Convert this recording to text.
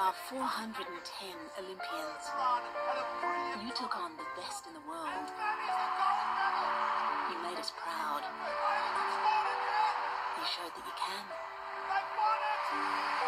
are 410 Olympians. You took on the best in the world. You made us proud. You showed that you can.